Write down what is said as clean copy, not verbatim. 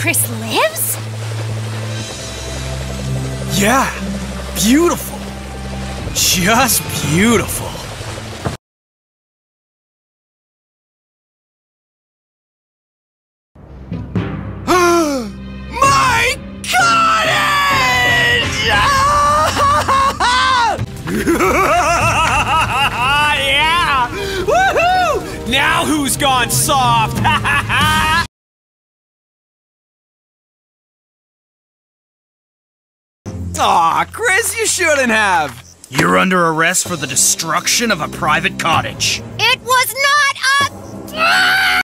Chris lives? Yeah, beautiful. Just beautiful. My cottage! Yeah! Woohoo! Now who's gone soft? Aw, Chris, you shouldn't have. You're under arrest for the destruction of a private cottage. It was not a...